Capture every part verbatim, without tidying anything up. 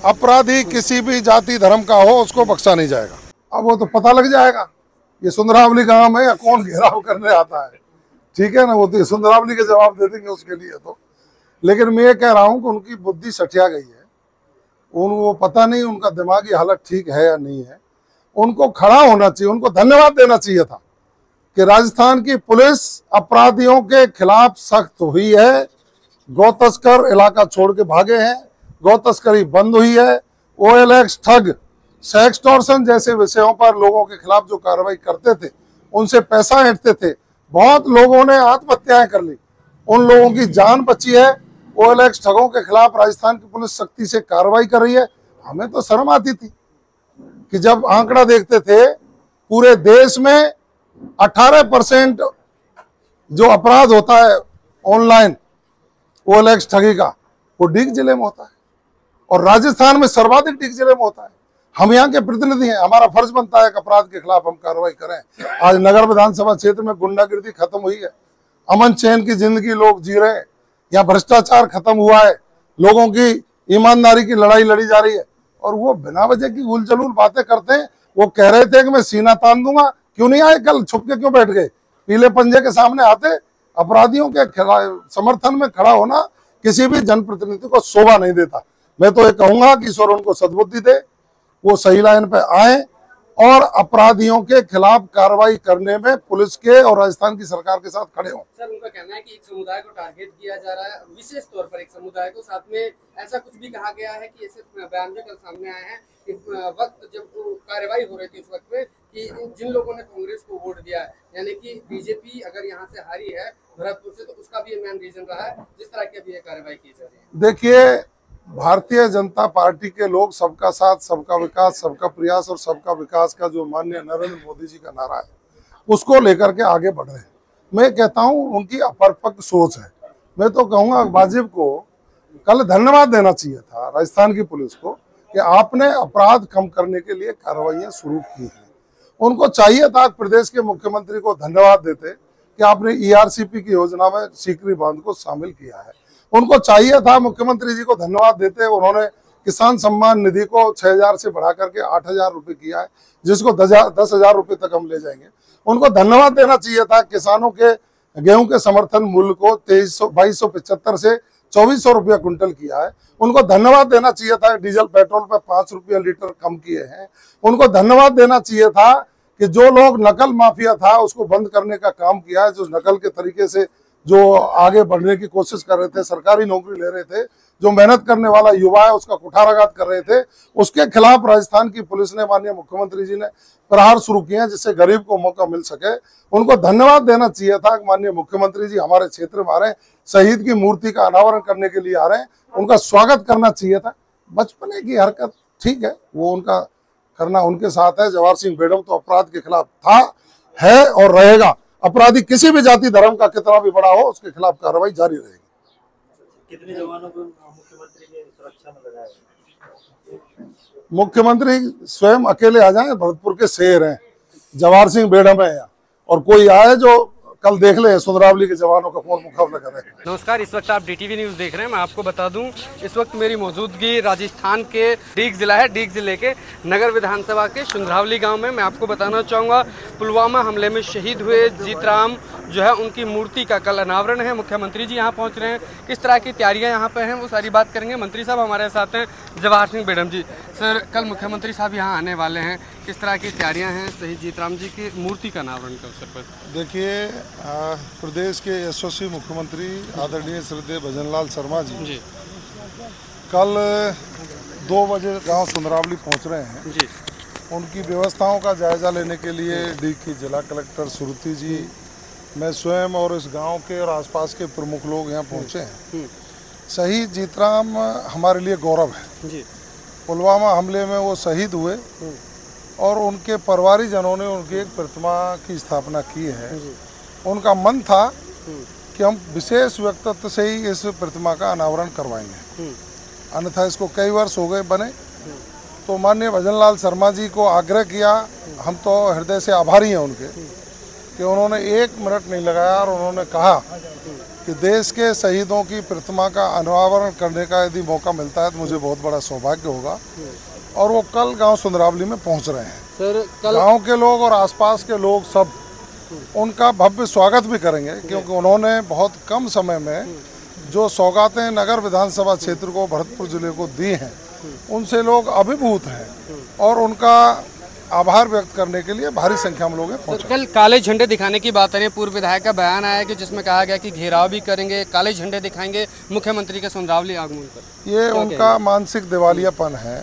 अपराधी किसी भी जाति धर्म का हो उसको बख्शा नहीं जाएगा। अब वो तो पता लग जाएगा ये सुंदरावली गांव है या कौन घेराव करने आता है, ठीक है ना। वो तो सुंदरावली के जवाब दे देंगे उसके लिए तो। लेकिन मैं ये कह रहा हूं कि उनकी बुद्धि सठिया गई है, उन वो पता नहीं उनका दिमागी हालत ठीक है या नहीं है। उनको खड़ा होना चाहिए, उनको धन्यवाद देना चाहिए था कि राजस्थान की पुलिस अपराधियों के खिलाफ सख्त हुई है। गौ तस्कर इलाका छोड़ के भागे हैं, गौ तस्करी बंद हुई है। ओएलएक्स, ठग, सेक्सटॉर्शन जैसे विषयों पर लोगों के खिलाफ जो कार्रवाई करते थे, उनसे पैसा ऐंठते थे, बहुत लोगों ने आत्महत्याएं कर ली, उन लोगों की जान बची है। ओएलएक्स ठगों के खिलाफ राजस्थान की पुलिस सख्ती से कार्रवाई कर रही है। हमें तो शर्म आती थी कि जब आंकड़ा देखते थे पूरे देश में अठारह परसेंट जो अपराध होता है ऑनलाइन ओएलएक्स ठगी का, वो डीग जिले में होता है और राजस्थान में सर्वाधिक डीग जिले में होता है। हम यहाँ के प्रतिनिधि हैं, हमारा फर्ज बनता है कि अपराध के खिलाफ हम कार्रवाई करें। आज नगर विधानसभा क्षेत्र में गुंडागिर्दी खत्म हुई है, अमन चैन की जिंदगी लोग जी रहे हैं, यहाँ भ्रष्टाचार खत्म हुआ है, लोगों की ईमानदारी की लड़ाई लड़ी जा रही है। और वो बिना वजह की उल जलूल बातें करते हैं। वो कह रहे थे कि मैं सीना तान दूंगा, क्यों नहीं आए कल, छुप के क्यों बैठ गए? पीले पंजे के सामने आते। अपराधियों के समर्थन में खड़ा होना किसी भी जनप्रतिनिधि को शोभा नहीं देता। मैं तो ये कहूंगा कि ईश्वर उनको सद्बुद्धि दे, वो सही लाइन पे आए और अपराधियों के खिलाफ कार्रवाई करने में पुलिस के और राजस्थान की सरकार के साथ खड़े हों। सर, उनका कहना है कि एक समुदाय को टारगेट किया जा रहा है, विशेष तौर पर एक समुदाय को। साथ में ऐसा कुछ भी कहा गया है कि ऐसे बयान भी कल सामने आए हैं कि वक्त जब कार्रवाई हो रही थी उस वक्त में कि जिन लोगों ने कांग्रेस को वोट दिया है, यानी कि बीजेपी अगर यहाँ से हारी है भरतपुर से, तो उसका भी मेन रीजन रहा है जिस तरह की अभी ये कार्रवाई की जा रही है। देखिए, भारतीय जनता पार्टी के लोग सबका साथ, सबका विकास, सबका प्रयास और सबका विकास का जो माननीय नरेंद्र मोदी जी का नारा है, उसको लेकर के आगे बढ़ रहे हैं। मैं कहता हूं उनकी अपरिपक्व सोच है। मैं तो कहूंगा वाजिब को कल धन्यवाद देना चाहिए था राजस्थान की पुलिस को कि आपने अपराध कम करने के लिए कार्रवाइयां शुरू की हैं। उनको चाहिए था प्रदेश के मुख्यमंत्री को धन्यवाद देते कि आपने ईआरसीपी की योजना में सीकरी बांध को शामिल किया है। उनको चाहिए था मुख्यमंत्री जी को धन्यवाद देते, उन्होंने किसान सम्मान निधि को छह हजार से बढ़ा करके आठ हजार रुपये किया है, जिसको दस हजार रुपये तक हम ले जाएंगे। उनको धन्यवाद देना चाहिए था किसानों के गेहूं के समर्थन मूल्य को तेईस सौ बाईस सौ पचहत्तर से चौबीस सौ रुपया कुंटल किया है। उनको धन्यवाद देना चाहिए था डीजल पेट्रोल पर पाँच रुपया लीटर कम किए हैं। उनको धन्यवाद देना चाहिए था कि जो लोग नकल माफिया था उसको बंद करने का काम किया है, जो नकल के तरीके से जो आगे बढ़ने की कोशिश कर रहे थे, सरकारी नौकरी ले रहे थे, जो मेहनत करने वाला युवा है उसका कुठाराघात कर रहे थे, उसके खिलाफ राजस्थान की पुलिस ने, माननीय मुख्यमंत्री जी ने प्रहार शुरू किए हैं जिससे गरीब को मौका मिल सके। उनको धन्यवाद देना चाहिए था कि माननीय मुख्यमंत्री जी हमारे क्षेत्र में आ रहे हैं, शहीद की मूर्ति का अनावरण करने के लिए आ रहे हैं, उनका स्वागत करना चाहिए था। बचपने की हरकत ठीक है, वो उनका करना उनके साथ है। जवाहर सिंह बेडम तो अपराध के खिलाफ था, है और रहेगा। अपराधी किसी भी जाति धर्म का कितना भी बड़ा हो, उसके खिलाफ कार्रवाई जारी रहेगी। कितने जवानों को मुख्यमंत्री के सुरक्षा में लगाया? मुख्यमंत्री स्वयं अकेले आ जाएं, भरतपुर के शेर हैं, जवाहर सिंह बेडम है, और कोई आए जो कल देख ले सुंदरावली के जवानों का कौन मुकाबला कर रहे हैं। नमस्कार, इस वक्त आप डीटीवी न्यूज़ देख रहे हैं। मैं आपको बता दूं, इस वक्त मेरी मौजूदगी राजस्थान के डीग जिला है, डीग जिले के नगर विधानसभा के सुंदरावली गांव में। मैं आपको बताना चाहूँगा, पुलवामा हमले में शहीद हुए जीतराम जो है उनकी मूर्ति का कल अनावरण है। मुख्यमंत्री जी यहाँ पहुँच रहे हैं, किस तरह की तैयारियाँ यहाँ पे हैं वो सारी बात करेंगे। मंत्री साहब हमारे साथ हैं, जवाहर सिंह बेडम जी। सर, कल मुख्यमंत्री साहब यहाँ आने वाले हैं, किस तरह की तैयारियाँ हैं शहीद जीतराम जी की मूर्ति का अनावरण के अवसर पर? देखिए, प्रदेश के यशस्वी मुख्यमंत्री आदरणीय श्रद्धेय भजनलाल शर्मा जी, जी कल दो बजे गांव सुंदरावली पहुंच रहे हैं जी। उनकी व्यवस्थाओं का जायजा लेने के लिए डीग की जिला कलेक्टर सुरती जी, मैं स्वयं और इस गांव के और आसपास के प्रमुख लोग यहाँ पहुँचे हैं। शहीद जीतराम हमारे लिए गौरव है जी। पुलवामा हमले में वो शहीद हुए और उनके परिवारीजनों ने उनकी एक प्रतिमा की स्थापना की है। उनका मन था कि हम विशेष व्यक्तित्व से ही इस प्रतिमा का अनावरण करवाएंगे, अन्यथा इसको कई वर्ष हो गए बने। तो माननीय भजनलाल शर्मा जी को आग्रह किया, हम तो हृदय से आभारी हैं उनके, कि उन्होंने एक मिनट नहीं लगाया और उन्होंने कहा कि देश के शहीदों की प्रतिमा का अनावरण करने का यदि मौका मिलता है तो मुझे बहुत बड़ा सौभाग्य होगा। और वो कल गांव सुंदरावली में पहुंच रहे हैं। सर कल गांव के लोग और आसपास के लोग सब उनका भव्य स्वागत भी करेंगे, क्योंकि उन्होंने बहुत कम समय में जो सौगातें नगर विधानसभा क्षेत्र को, भरतपुर जिले को दी हैं, उनसे लोग अभिभूत हैं और उनका आभार व्यक्त करने के लिए भारी संख्या में लोग पहुंचे। कल काले झंडे दिखाने की बात है, पूर्व विधायक का बयान आया कि जिसमें कहा गया कि घेराव भी करेंगे, काले झंडे दिखाएंगे मुख्यमंत्री के सुंदरावली आगमन पर। ये उनका मानसिक दिवालियापन है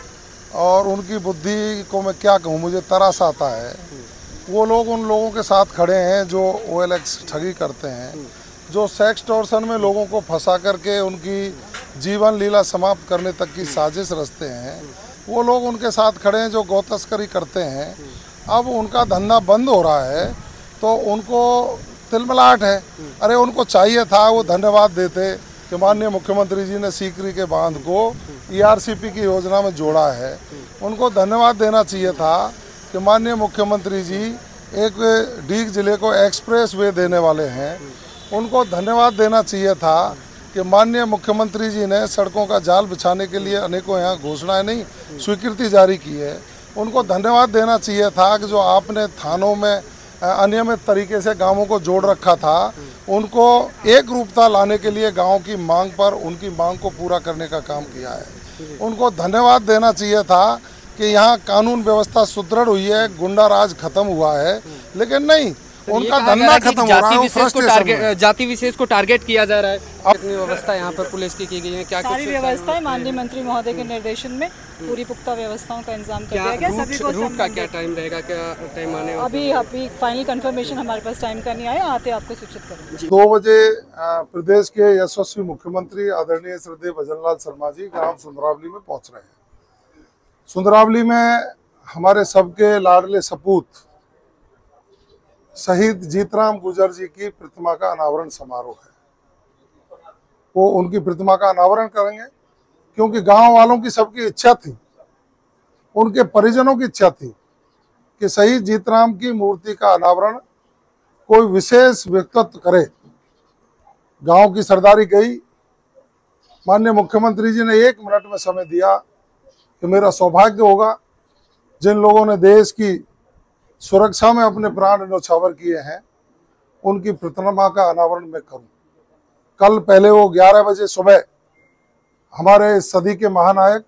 और उनकी बुद्धि को मैं क्या कहूँ, मुझे तरस आता है। वो लोग उन लोगों के साथ खड़े हैं जो ओ एल एक्स ठगी करते हैं, जो सेक्स टॉर्शन में लोगों को फंसा करके उनकी जीवन लीला समाप्त करने तक की साजिश रचते हैं। वो लोग उनके साथ खड़े हैं जो गौ तस्करी करते हैं। अब उनका धंधा बंद हो रहा है तो उनको तिलमिलाहट है। अरे उनको चाहिए था वो धन्यवाद देते कि माननीय मुख्यमंत्री जी ने सीकरी के बांध को ई आर सी पी की योजना में जोड़ा है। उनको धन्यवाद देना चाहिए था कि माननीय मुख्यमंत्री जी एक डीग जिले को एक्सप्रेस वे देने वाले हैं। उनको धन्यवाद देना चाहिए था कि माननीय मुख्यमंत्री जी ने सड़कों का जाल बिछाने के लिए अनेकों यहाँ घोषणाएं नहीं, स्वीकृति जारी की है। उनको धन्यवाद देना चाहिए था कि जो आपने थानों में अनियमित तरीके से गांवों को जोड़ रखा था, उनको एक रूपता लाने के लिए गांव की मांग पर उनकी मांग को पूरा करने का काम किया है। उनको धन्यवाद देना चाहिए था कि यहाँ कानून व्यवस्था सुदृढ़ हुई है, गुंडा राज खत्म हुआ है, लेकिन नहीं, उनका धंधा खत्म हो रहा है। टारगेट जाति विशेष को टारगेट किया जा रहा है। कितनी व्यवस्था यहाँ पर पुलिस की की गई है? क्या सारी व्यवस्थाएं माननीय मंत्री महोदय के निर्देशन में पूरी पुख्ता व्यवस्थाओं का इंतजाम कर दिया गया। सभी को रूट का क्या टाइम रहेगा, क्या टाइम आने वाला? अभी अभी फाइनल कंफर्मेशन हमारे पास टाइम का नहीं आया, आते आपको सूचित करेंगे। दो बजे प्रदेश के यशस्वी मुख्यमंत्री आदरणीय श्रद्धेय भजनलाल शर्मा जी ग्राम सुंदरावली में पहुंच रहे हैं। सुंदरावली में हमारे सबके लाडले सपूत शहीद जीतराम गुजर जी की प्रतिमा का अनावरण समारोह है। वो उनकी प्रतिमा का अनावरण करेंगे क्योंकि गांव वालों की सबकी इच्छा थी, उनके परिजनों की इच्छा थी कि शहीद जीतराम की मूर्ति का अनावरण कोई विशेष व्यक्तित्व करे। गांव की सरदारी गई, माननीय मुख्यमंत्री जी ने एक मिनट में समय दिया कि मेरा सौभाग्य होगा जिन लोगों ने देश की सुरक्षा में अपने प्राण न्यौछावर किए हैं, उनकी प्रतिमा का अनावरण मैं करूं। कल पहले वो ग्यारह बजे सुबह हमारे सदी के महानायक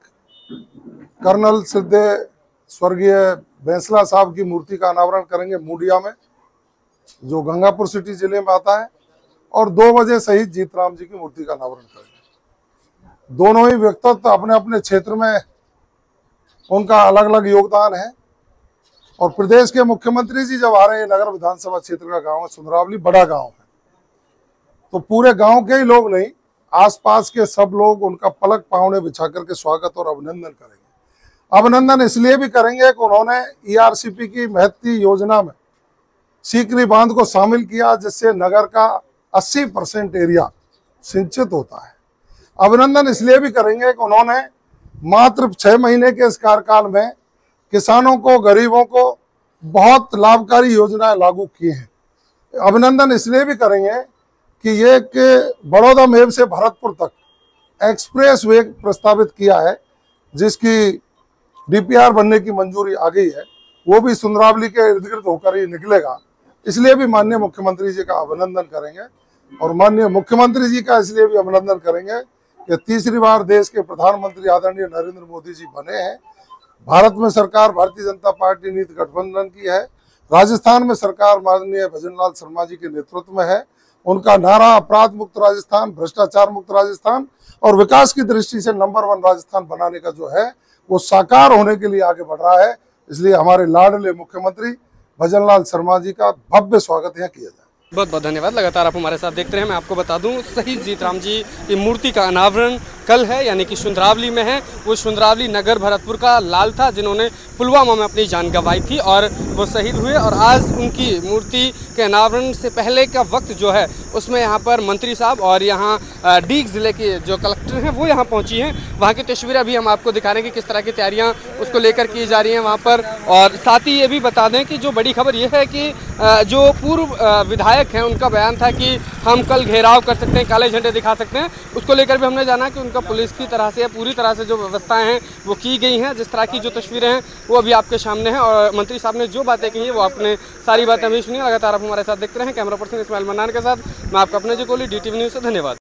कर्नल श्रद्धेय स्वर्गीय बैंसला साहब की मूर्ति का अनावरण करेंगे मूडिया में, जो गंगापुर सिटी जिले में आता है, और दो बजे शहीद जीतराम जी की मूर्ति का अनावरण करेंगे। दोनों ही व्यक्तित्व अपने अपने क्षेत्र में उनका अलग अलग योगदान है। और प्रदेश के मुख्यमंत्री जी जब आ रहे हैं, नगर विधानसभा क्षेत्र का गांव है सुंदरावली, बड़ा गांव है, तो पूरे गांव के ही लोग नहीं, आसपास के सब लोग उनका पलक पावने बिछा करके स्वागत और अभिनंदन करेंगे। अभिनंदन इसलिए भी करेंगे कि उन्होंने ई आर सी पी की महत्ती योजना में सीकरी बांध को शामिल किया, जिससे नगर का अस्सी परसेंट एरिया सिंचित होता है। अभिनंदन इसलिए भी करेंगे कि उन्होंने मात्र छह महीने के इस कार्यकाल में किसानों को, गरीबों को बहुत लाभकारी योजनाएं लागू की हैं। अभिनंदन इसलिए भी करेंगे कि ये कि बड़ौदा मेव से भरतपुर तक एक्सप्रेस वे प्रस्तावित किया है, जिसकी डी पी आर बनने की मंजूरी आ गई है, वो भी सुंदरावली के इर्द गिर्द होकर ही निकलेगा। इसलिए भी माननीय मुख्यमंत्री जी का अभिनंदन करेंगे। और माननीय मुख्यमंत्री जी का इसलिए भी अभिनंदन करेंगे कि तीसरी बार देश के प्रधानमंत्री आदरणीय नरेंद्र मोदी जी बने हैं। भारत में सरकार भारतीय जनता पार्टी नीति गठबंधन की है, राजस्थान में सरकार माननीय भजनलाल शर्मा जी के नेतृत्व में है। उनका नारा अपराध मुक्त राजस्थान, भ्रष्टाचार मुक्त राजस्थान और विकास की दृष्टि से नंबर वन राजस्थान बनाने का जो है वो साकार होने के लिए आगे बढ़ रहा है। इसलिए हमारे लाडले मुख्यमंत्री भजनलाल शर्मा जी का भव्य स्वागत यहाँ किया जाए। बहुत बहुत धन्यवाद। लगातार आप हमारे साथ देखते रहे। मैं आपको बता दूं, शहीद जीतराम जी की मूर्ति का अनावरण कल है, यानी कि सुंदरावली में है। वो सुंदरावली नगर भरतपुर का लाल था जिन्होंने पुलवामा में अपनी जान गंवाई थी और वो शहीद हुए। और आज उनकी मूर्ति के अनावरण से पहले का वक्त जो है उसमें यहाँ पर मंत्री साहब और यहाँ डीग ज़िले के जो कलेक्टर हैं वो यहाँ पहुँची हैं। वहाँ की तस्वीरें अभी हम आपको दिखा रहे हैं कि किस तरह की तैयारियाँ उसको लेकर की जा रही हैं वहाँ पर। और साथ ही ये भी बता दें कि जो बड़ी खबर ये है कि जो पूर्व विधायक हैं उनका बयान था कि हम कल घेराव कर सकते हैं, काले झंडे दिखा सकते हैं। उसको लेकर भी हमने जाना कि उनका पुलिस की तरह से पूरी तरह से जो व्यवस्थाएं हैं वो की गई हैं। जिस तरह की जो तस्वीरें हैं वो अभी आपके सामने हैं और मंत्री साहब ने जो बातें कही हैं वो आपने सारी बातें अभी सुनी। लगातार आप हमारे साथ देखते रहे। कैमरा पर्सन इस्माइल मन्नान के साथ मैं आपका अपने G Kohli, D T V news से। धन्यवाद।